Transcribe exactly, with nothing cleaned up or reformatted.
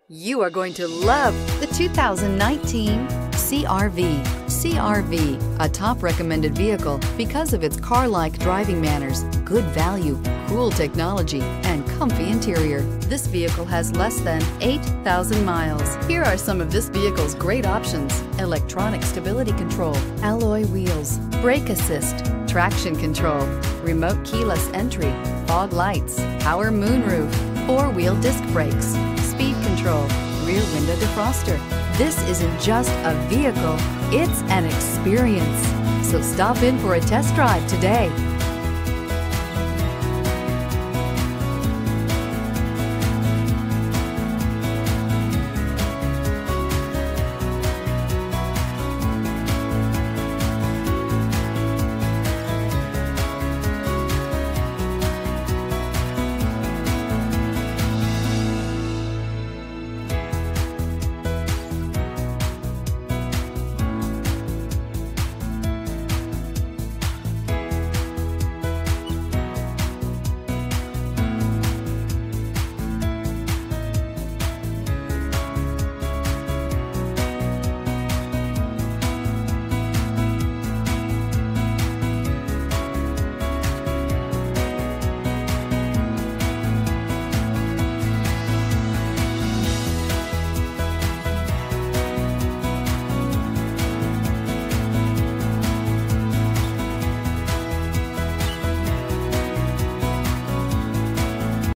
You are going to love the two thousand nineteen C R V. C R V, a top recommended vehicle because of its car-like driving manners, good value, cool technology, and comfy interior. This vehicle has less than eight thousand miles. Here are some of this vehicle's great options: electronic stability control, alloy wheels, brake assist, traction control, remote keyless entry, fog lights, power moonroof, four-wheel disc brakes, speed control, rear window defroster. This isn't just a vehicle, it's an experience. So stop in for a test drive today.